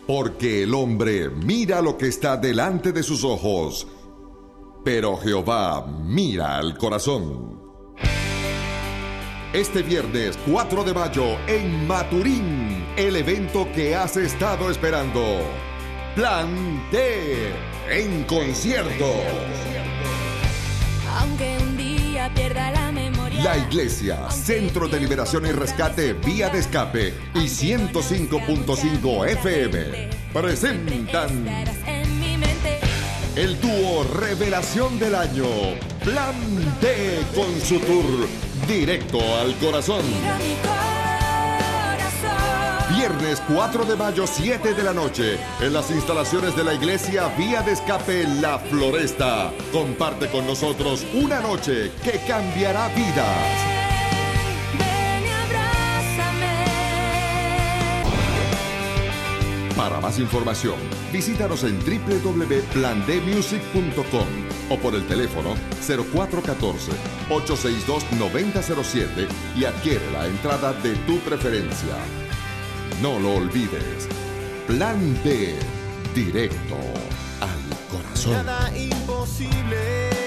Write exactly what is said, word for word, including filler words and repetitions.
Porque el hombre mira lo que está delante de sus ojos, pero Jehová mira al corazón. Este viernes cuatro de mayo en Maturín, el evento que has estado esperando. Plan D en concierto. Aunque un día pierda la memoria. La Iglesia, Centro de Liberación y Rescate, Vía de Escape y ciento cinco punto cinco F M presentan el dúo Revelación del Año, Plan D, con su tour Directo al Corazón. Viernes cuatro de mayo, siete de la noche, en las instalaciones de la Iglesia Vía de Escape La Floresta. Comparte con nosotros una noche que cambiará vidas. Para más información, visítanos en doble u doble u doble u punto plan d music punto com o por el teléfono cero cuatro uno cuatro, ocho seis dos, nueve cero cero siete y adquiere la entrada de tu preferencia. No lo olvides. Plan D, directo al corazón. Nada imposible.